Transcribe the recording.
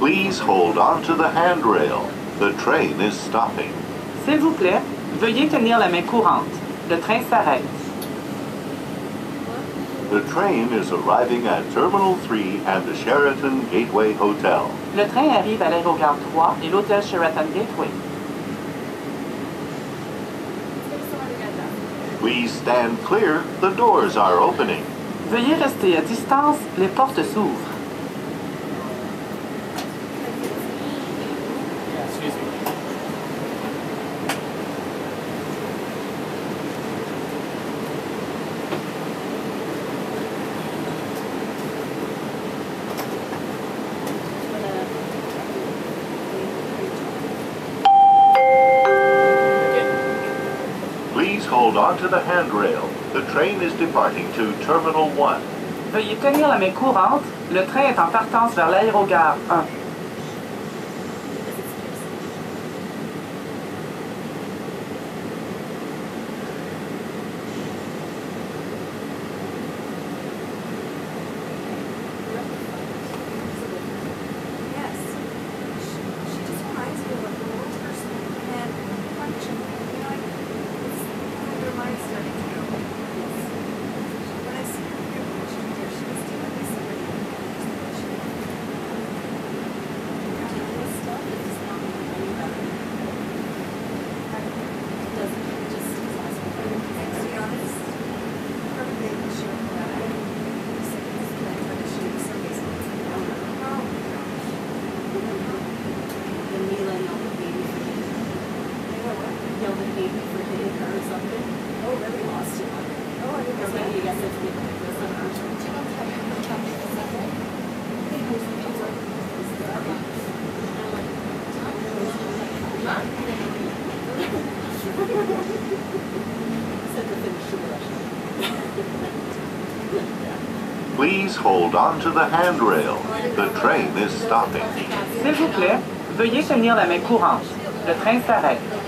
Please hold on to the handrail. The train is stopping. S'il vous plaît, veuillez tenir la main courante. Le train s'arrête. The train is arriving at Terminal 3 and the Sheraton Gateway Hotel. Le train arrive à l'aérogare 3 et l'hôtel Sheraton Gateway. Please stand clear. The doors are opening. Veuillez rester à distance, les portes s'ouvrent. Please hold on to the handrail. The train is departing to Terminal 1. Veuillez tenir la main courante. Le train est en partance vers l'aérogare 1. Please hold on to the handrail. The train is stopping. S'il vous plaît, veuillez tenir la main courante. Le train s'arrête.